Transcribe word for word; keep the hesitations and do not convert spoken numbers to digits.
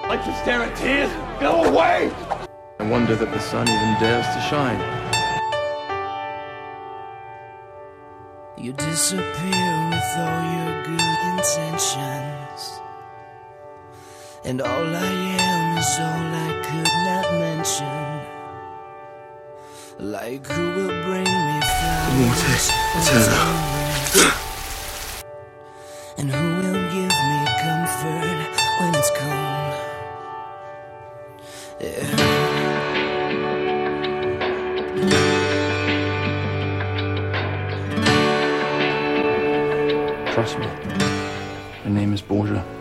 Like to stare at tears? Go away! I wonder that the sun even dares to shine. You disappear with all your good intentions, and all I am is all I could not mention. Like who will bring me flowers and who will give me comfort when it's cold? Yeah. Trust me. Her name is Borgia.